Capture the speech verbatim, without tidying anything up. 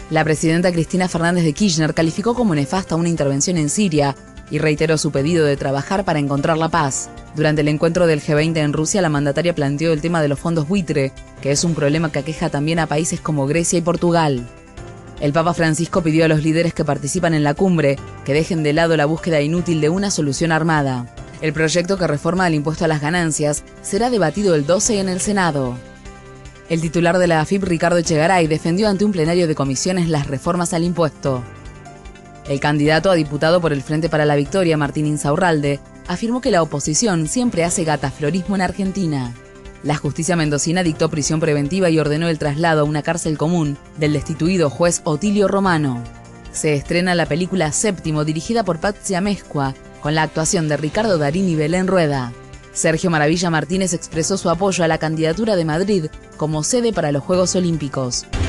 La presidenta Cristina Fernández de Kirchner calificó como nefasta una intervención en Siria y reiteró su pedido de trabajar para encontrar la paz. Durante el encuentro del G veinte en Rusia, la mandataria planteó el tema de los fondos buitre, que es un problema que aqueja también a países como Grecia y Portugal. El Papa Francisco pidió a los líderes que participan en la cumbre que dejen de lado la búsqueda inútil de una solución armada. El proyecto que reforma el impuesto a las ganancias será debatido el doce en el Senado. El titular de la A F I P, Ricardo Echegaray, defendió ante un plenario de comisiones las reformas al impuesto. El candidato a diputado por el Frente para la Victoria, Martín Insaurralde, afirmó que la oposición siempre hace gataflorismo en Argentina. La justicia mendocina dictó prisión preventiva y ordenó el traslado a una cárcel común del destituido juez Otilio Romano. Se estrena la película Séptimo, dirigida por Patxi Amezcua, con la actuación de Ricardo Darín y Belén Rueda. Sergio Maravilla Martínez expresó su apoyo a la candidatura de Madrid como sede para los Juegos Olímpicos.